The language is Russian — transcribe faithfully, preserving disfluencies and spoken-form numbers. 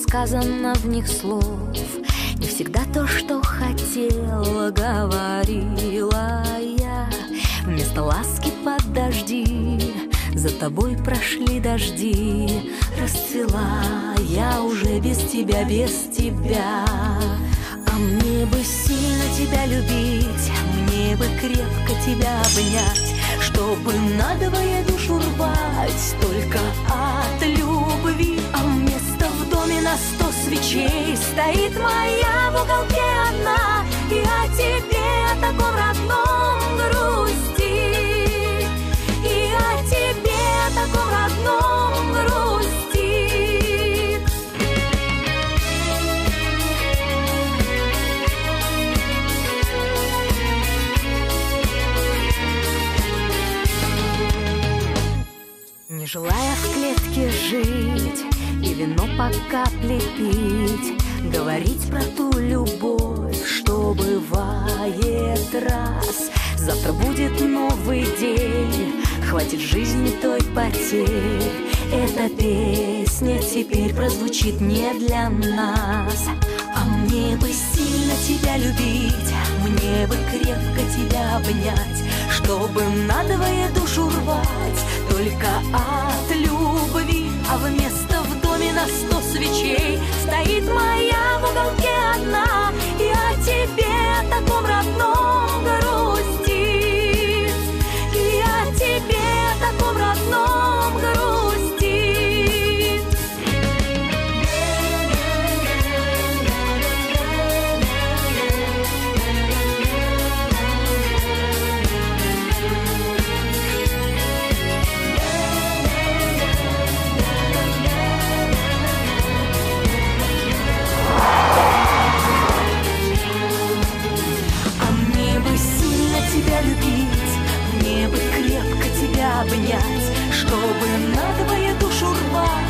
сказано в них слов, не всегда то, что хотела, говорила я. Вместо ласки подожди, за тобой прошли дожди. Расцвела я уже без тебя, без тебя. А мне бы сильно тебя любить, мне бы крепко тебя обнять, чтобы надвое душу рвать только от любви. А вместо в доме на сто свечей стоит моя в уголке одна, и о тебе, о таком родном грусти, и о тебе, о таком родном грусти. Не желая в клетке жить и вино по капле пить, говорить про ту любовь, что бывает раз. Завтра будет новый день, хватит жизни той потери. Эта песня теперь прозвучит не для нас. А мне бы сильно тебя любить, мне бы крепко тебя обнять, чтобы надвое душу рвать только от любви. А вместо в доме на сто свечей стоит моя в уголке одна, и о тебе, о таком родном грусти, и о тебе, о таком родном грусти. Тебя любить, мне бы крепко тебя обнять, чтобы надвое душу рвать